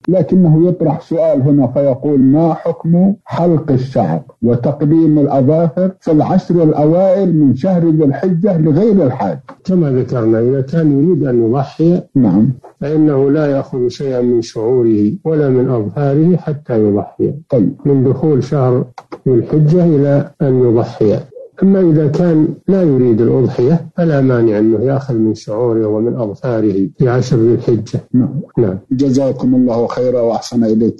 لكنه يطرح سؤال هنا فيقول: ما حكم حلق الشعر وتقديم الأظافر في العشر الأوائل من شهر ذي الحجة لغير الحاج؟ كما ذكرنا، إذا كان يريد أن يضحي نعم فإنه لا يأخذ شيئا من شعوره ولا من أظفاره حتى يضحي. طيب. من دخول شهر ذي الحجة إلى أن يضحي. أما إذا كان لا يريد الأضحية فلا مانع أنه يأخذ من شعوره ومن أظفاره في عشر ذي الحجة. نعم. جزاكم الله خيرا وأحسن إليكم.